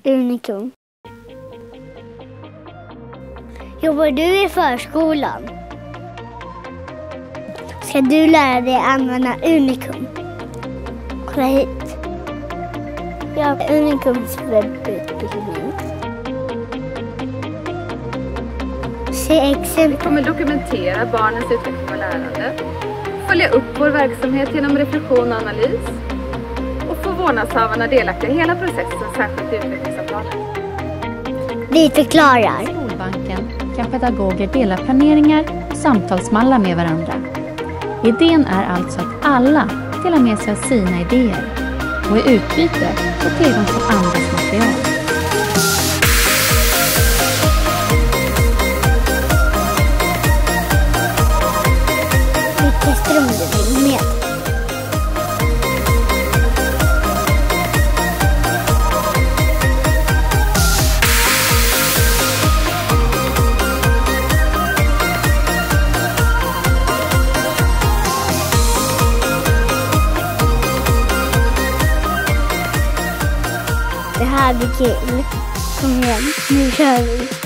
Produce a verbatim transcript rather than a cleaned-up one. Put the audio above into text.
Unikum. Jobbar du i förskolan? Ska du lära dig använda Unikum? Kolla hit. Jag har Unikums webbutbildning. Se exempel. Vi kommer dokumentera barnens utveckling och lärande. Följa upp vår verksamhet genom reflektion och analys. Och få vårdnadshavarna delaktiga i hela processen, särskilt i utvecklingssamtalet. Vi förklarar. I Skolbanken kan pedagoger dela planeringar och samtalsmallar med varandra. Idén är alltså att alla delar med sig av sina idéer och i utbyte får tillgång till andras material. Vi testar om du vill med. Det här blir kul. Kom igen, nu kör vi.